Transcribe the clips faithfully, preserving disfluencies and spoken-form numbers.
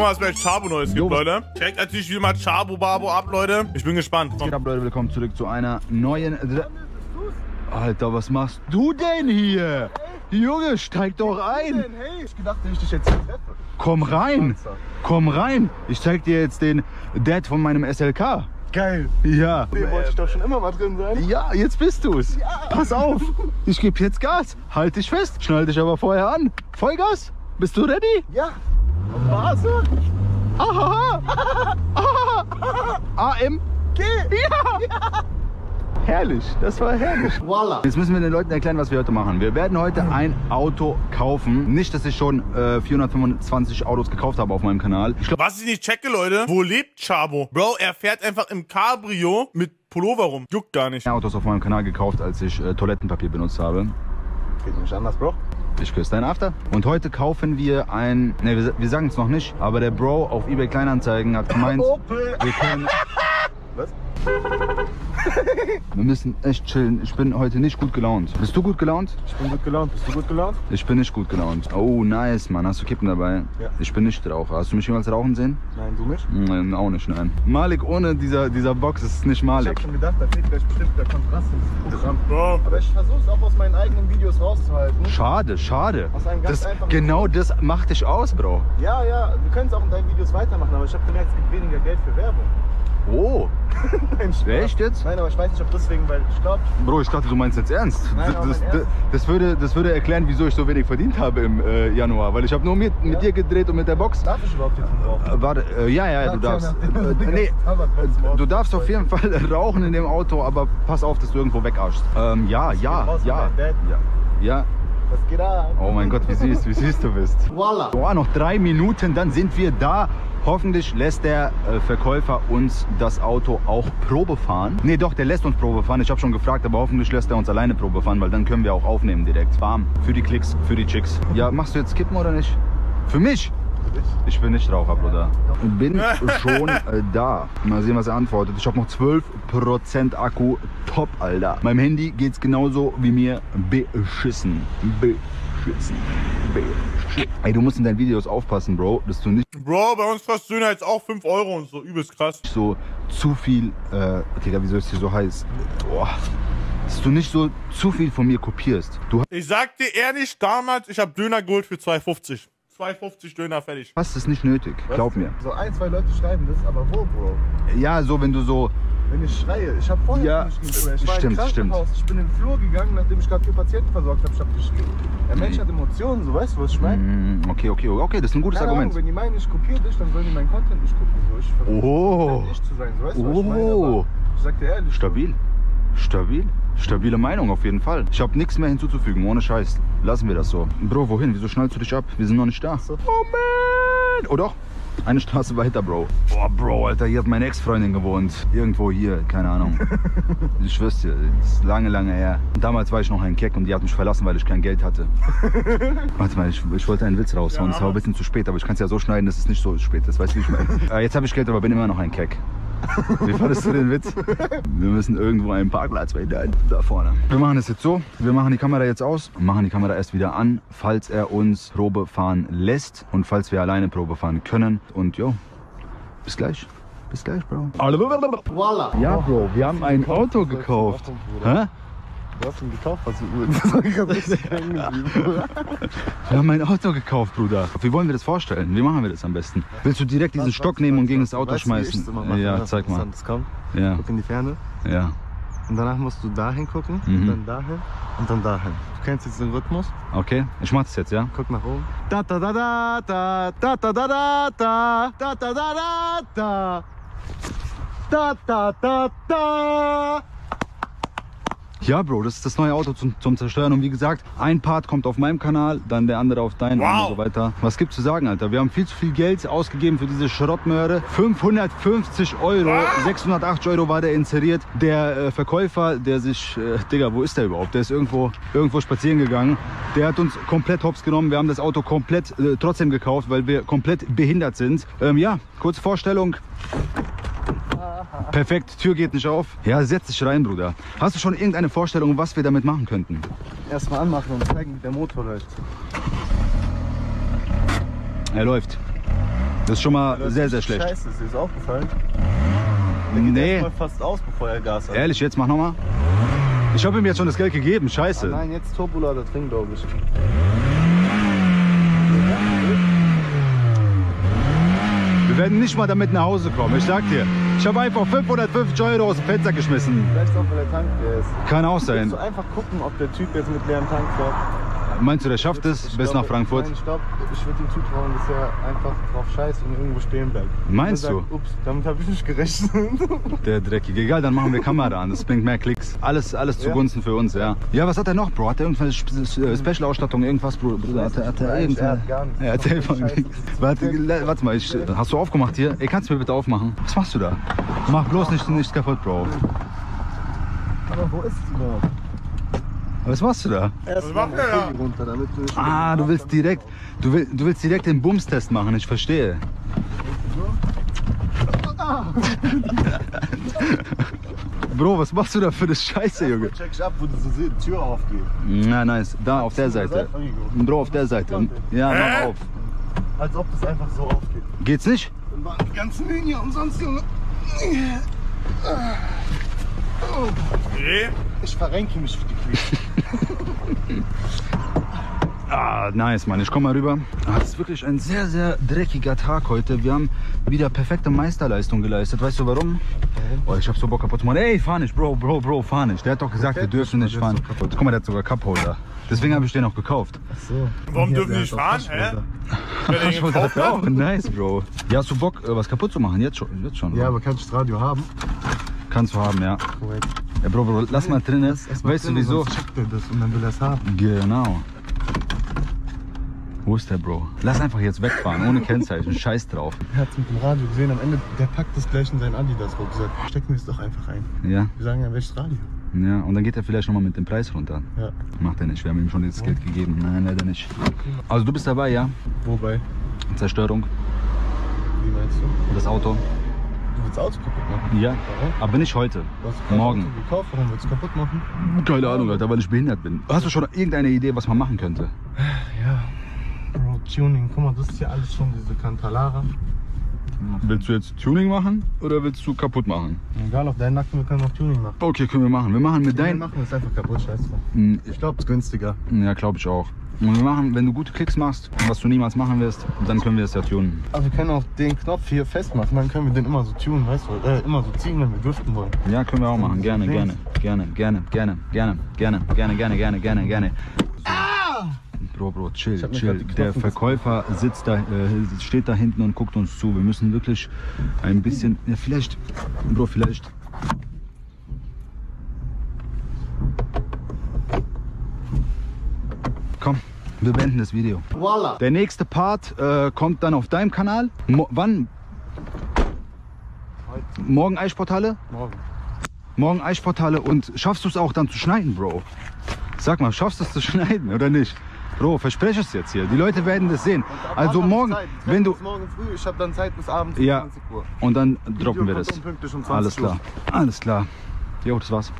mal, was bei Chabo Neues gibt, Leute. Checkt natürlich wie immer Chabo Babo ab, Leute. Ich bin gespannt. Was geht ab, Leute? Willkommen zurück zu einer neuen... Alter, was machst du denn hier? Junge, steig doch ein. Hey, ich gedacht, dass ich dich jetzt treffe. Komm rein. Komm rein. Ich zeig dir jetzt den Dad von meinem S L K. Geil. Ja. Den wollte ich doch schon immer mal drin sein. Ja, jetzt bist du's. Ja. Pass auf. Ich gebe jetzt Gas. Halt dich fest. Schnall dich aber vorher an. Vollgas. Bist du ready? Ja. Phase. Aha. A M G. Ja. Ja. Herrlich, das war herrlich. Voila. Jetzt müssen wir den Leuten erklären, was wir heute machen. Wir werden heute ein Auto kaufen. Nicht, dass ich schon äh, vierhundertfünfundzwanzig Autos gekauft habe auf meinem Kanal. Ich glaub, Was ich nicht checke, Leute, wo lebt Chabo? Bro, er fährt einfach im Cabrio mit Pullover rum. Juckt gar nicht. mehr Autos auf meinem Kanal gekauft, als ich äh, Toilettenpapier benutzt habe. Geht nicht anders, Bro. Ich küsse dein After. Und heute kaufen wir ein... Ne, wir, wir sagen es noch nicht, aber der Bro auf eBay Kleinanzeigen hat gemeint, Opel. wir können... Was? Wir müssen echt chillen. Ich bin heute nicht gut gelaunt. Bist du gut gelaunt? Ich bin gut gelaunt. Bist du gut gelaunt? Ich bin nicht gut gelaunt. Oh, nice, Mann. Hast du Kippen dabei? Ja. Ich bin nicht Raucher. Hast du mich jemals rauchen sehen? Nein, du nicht? Nein, auch nicht, nein. Malik ohne dieser, dieser Box ist nicht Ich Malik. hab schon gedacht, da fehlt gleich bestimmt der Kontrast ins Programm. Bro. Aber ich versuche es auch aus meinen eigenen Videos rauszuhalten. Schade, schade. Aus einem ganz Das, einfachen genau das macht dich aus, Bro. Ja, ja, wir können es auch in deinen Videos weitermachen, aber ich habe gemerkt, es gibt weniger Geld für Werbung. Oh, Nein, Spaß. echt jetzt? Nein, aber ich weiß nicht, ob deswegen, weil ich glaube, Bro, ich dachte, du meinst jetzt ernst. Nein, das, aber das, mein Ernst. das, würde, das würde erklären, wieso ich so wenig verdient habe im äh, Januar. Weil ich habe nur mit, mit Ja. dir gedreht und mit der Box. darf ich überhaupt jetzt rauchen? Äh, warte, äh, ja, ja, du darfst. Äh, nee, du darfst auf jeden Fall rauchen in dem Auto, aber pass auf, dass du irgendwo wegarschst. Ähm, ja, ja, ja, ja, ja. Was geht ab? Oh mein Gott, wie süß, wie süß du bist. Voila. Oh, noch drei Minuten, dann sind wir da. Hoffentlich lässt der äh, Verkäufer uns das Auto auch Probe fahren. Nee, doch, der lässt uns Probe fahren. Ich habe schon gefragt, aber hoffentlich lässt er uns alleine Probe fahren, weil dann können wir auch aufnehmen direkt. Bam, für die Klicks, für die Chicks. Ja, machst du jetzt Kippen oder nicht? Für mich? Ich bin nicht Raucher, Bruder. Bin schon äh, da. Mal sehen, was er antwortet. Ich habe noch zwölf Prozent Akku. Top, Alter. Meinem Handy geht's genauso wie mir beschissen. Beschissen. Beschissen. Ey, du musst in deinen Videos aufpassen, Bro, dass du nicht Bro, bei uns kostet Döner jetzt auch fünf Euro und so. Übelst krass. so zu viel, äh, Digga, wieso ist hier so heiß? Boah. Dass du nicht so zu viel von mir kopierst. Du Ich sag dir ehrlich, damals, ich habe Döner geholt für zwei fünfzig. zwei fünfzig Döner fertig. hast es nicht nötig, glaub mir. So ein, zwei Leute schreiben das, aber wo, Bro? Ja, so wenn du so... Wenn ich schreie, ich habe vorher Ja, nicht geschrien, Bruder. Ich war stimmt, im stimmt. Krankenhaus, ich bin in den Flur gegangen, nachdem ich gerade vier Patienten versorgt habe, ich habe geschrien. Der Mensch hat Emotionen, so, weißt du, was ich meine? Mm, okay, okay, okay, das ist ein gutes Keine Argument. Ahnung, wenn die meinen, ich kopiere dich, dann sollen die meinen Content nicht gucken. So, ich versuche Oh. ich zu sein, so, weißt du, was ich meine? Oh. Aber ich sag dir ehrlich. Stabil. Stabil. Stabile Meinung auf jeden Fall. Ich habe nichts mehr hinzuzufügen, ohne Scheiß. Lassen wir das so. Bro, wohin? Wieso schnallst du dich ab? Wir sind noch nicht da. So. Oh man! Oh doch. Eine Straße weiter, Bro. Boah, Bro, Alter, hier hat meine Ex-Freundin gewohnt. Irgendwo hier, keine Ahnung. Ich schwör's dir, das ist lange, lange her. Damals war ich noch ein Keck und die hat mich verlassen, weil ich kein Geld hatte. Warte mal, ich, ich wollte einen Witz raushauen. Es war ein bisschen zu spät, aber ich kann es ja so schneiden, dass es nicht so spät ist. Weißt du, wie ich meine? Äh, jetzt habe ich Geld, aber bin immer noch ein Keck. Wie fandest du den Witz? Wir müssen irgendwo einen Parkplatz finden. Da vorne. Wir machen es jetzt so. Wir machen die Kamera jetzt aus und machen die Kamera erst wieder an, falls er uns Probe fahren lässt und falls wir alleine Probe fahren können. Und jo, bis gleich. Bis gleich, Bro. Voila. Ja, Bro, wir haben ein Auto gekauft. Hä? Du hast ihn gekauft, was du ich hab richtig hängen geblieben. Wir haben ein Auto gekauft, Bruder. Wie wollen wir das vorstellen? Wie machen wir das am besten? Willst du direkt diesen Stock nehmen und gegen das Auto schmeißen? Ja, zeig mal. Komm, Ja, guck in die Ferne. ja. Und danach musst du dahin gucken, Mhm. und dann dahin und dann dahin. Du kennst jetzt den Rhythmus? Okay, ich mach das jetzt, ja? Guck nach oben. Da da da da da da da da da da da da da da da da da da. Ja, Bro, das ist das neue Auto zum, zum Zerstören. Und wie gesagt, ein Part kommt auf meinem Kanal, dann der andere auf deinen Wow. und so weiter. Was gibt's zu sagen, Alter? Wir haben viel zu viel Geld ausgegeben für diese Schrottmöhre. fünfhundertfünfzig Euro, sechshundertachtzig Euro war der inseriert. Der äh, Verkäufer, der sich, äh, Digga, wo ist der überhaupt? Der ist irgendwo, irgendwo spazieren gegangen. Der hat uns komplett hops genommen. Wir haben das Auto komplett äh, trotzdem gekauft, weil wir komplett behindert sind. Ähm, ja, kurze Vorstellung. Perfekt, Tür geht nicht auf. Ja, setz dich rein, Bruder. Hast du schon irgendeine Vorstellung, was wir damit machen könnten? Erstmal anmachen und zeigen, wie der Motor läuft. Er läuft. Das ist schon mal Das sehr, ist sehr schlecht. Scheiße, ist dir das aufgefallen? Der geht Nee, erst mal fast aus, bevor er Gas hat. ehrlich, jetzt mach nochmal. Ich habe ihm jetzt schon das Geld gegeben, scheiße. Ah, nein, jetzt Turbolader drin, glaube ich. Wir werden nicht mal damit nach Hause kommen, ich sag dir. Ich habe einfach fünfhundertfünfzig Euro aus dem Fenster geschmissen. Vielleicht auch, weil der Tank leer ist. Kann auch Willst sein. du einfach gucken, ob der Typ jetzt mit leerem Tank fährt? Meinst du, der schafft es Ich bis glaube, nach Frankfurt? Nein, ich glaube, ich würde ihm zutrauen, dass er einfach drauf scheißt und irgendwo stehen bleibt. Meinst Und er du? sagt, ups, damit habe ich nicht gerechnet. Der Dreckige. Egal, dann machen wir Kamera an. Das bringt mehr Klicks. Alles, alles zugunsten für uns, ja. Ja, was hat er noch, Bro? Hat er irgendwas Special-Ausstattung, irgendwas, Bro? Bruder, hat er, hat er Nein, irgendwas? er hat gar nichts. Er hat einfach Scheiße. nichts. Warte, le- warte mal, ich, hast du aufgemacht hier? Ey, kannst du mir bitte aufmachen? Was machst du da? Mach bloß nicht, nichts kaputt, Bro. Aber wo ist sie überhaupt? Was machst du da? Erst macht er da? runter, damit du nicht Ah, du willst direkt, du, will, du willst direkt den Bumstest machen, ich verstehe. Bro, was machst du da für eine Scheiße, Junge? Check ich ab, wo du so siehst, die Tür aufgeht. Na, nice. Da, auf der Seite. Bro, auf der Seite. Ja, mach auf. Als ob das einfach so aufgeht. Geht's nicht? Dann waren die ganzen Linie umsonst, Junge. Okay. Ich verrenke mich für die Queen. Ah, nice, Mann. Ich komm mal rüber. Ah, das ist wirklich ein sehr, sehr dreckiger Tag heute. Wir haben wieder perfekte Meisterleistung geleistet. Weißt du warum? Oh, ich hab so Bock kaputt zu machen. Ey, fahr nicht, Bro, Bro, Bro, fahr nicht. Der hat doch gesagt, wir dürfen nicht fahren. Guck mal, der hat sogar Cupholder. Deswegen habe ich den auch gekauft. Ach so. Warum Hier, dürfen der die nicht hat auch fahren, Taschenmesser. hä? Wenn er Ich ihn wollte gekauft das auch. hat? Nice, Bro. Ja, hast du Bock, äh, was kaputt zu machen? Jetzt schon. Jetzt schon Ja, oder? aber kann ich das Radio haben? Kannst du haben, ja. Korrekt. Ja, Bro, Bro, lass mal drinnen. Erstmal Weißt du drin, wieso? sonst checkt er das und dann will er es haben. Genau. Wo ist der, Bro? Lass einfach jetzt wegfahren, ohne Kennzeichen. Scheiß drauf. Er hat es mit dem Radio gesehen. Am Ende, der packt das gleich in seinen Adidas-Rucksack. Stecken wir es doch einfach ein. Ja, Wir sagen ja, welches Radio? ja. Und dann geht er vielleicht nochmal mit dem Preis runter. Ja. Macht er nicht. Wir haben ihm schon das Geld gegeben. Nein, leider nicht. Also du bist dabei, ja? Wobei? Zerstörung. Wie meinst du? Das Auto. Du willst Auto kaputt machen? Ja. Warum? Aber nicht heute. Du hast kein Morgen. Auto gekauft, warum willst du kaputt machen? Keine Ahnung, Alter, weil ich behindert bin. Hast du schon irgendeine Idee, was man machen könnte? Ja. Bro, Tuning. Guck mal, das ist ja alles schon diese Cantalara. Willst du jetzt Tuning machen oder willst du kaputt machen? Egal, auf deinen Nacken, wir können auch Tuning machen. Okay, können wir machen. Wir machen mit Wir deinen... machen ist einfach kaputt, scheiße. Hm, Ich glaube, es ist günstiger. Ja, glaube ich auch. Und wir machen, wenn du gute Klicks machst, was du niemals machen wirst, dann können wir es ja tunen. Aber wir können auch den Knopf hier festmachen, dann können wir den immer so tunen, weißt du? Äh, immer so ziehen, wenn wir driften wollen. Ja, können wir auch machen. Gerne, gerne, gerne, gerne, gerne, gerne, gerne, gerne, gerne, gerne, gerne, gerne. Bro, Bro, chill, Ich hab mir chill. grad die Der Knochen Verkäufer sitzt da, äh, steht da hinten und guckt uns zu. Wir müssen wirklich ein bisschen, ja vielleicht, Bro, vielleicht. Komm, wir beenden das Video. Voila! Der nächste Part äh, kommt dann auf deinem Kanal. Mo wann? Heute. Morgen Eichsporthalle? Morgen. Morgen Eichsporthalle. Und schaffst du es auch dann zu schneiden, Bro? Sag mal, schaffst du es zu schneiden oder nicht? Bro, verspreche es jetzt hier. Die Leute werden das sehen. Also morgen, wenn du... Morgen früh, ich habe dann Zeit bis abends Ja, zwanzig Uhr. und dann Video droppen wir kommt das. unpünktlich um Alles zwanzig Uhr. klar. Alles klar. Jo, das war's.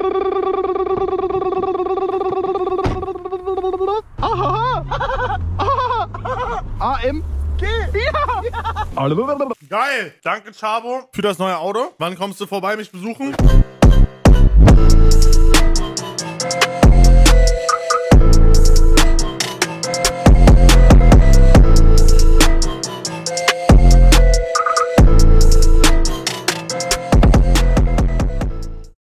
A M G. Ja. Geil. Danke, Chabo, für das neue Auto. Wann kommst du vorbei, mich besuchen?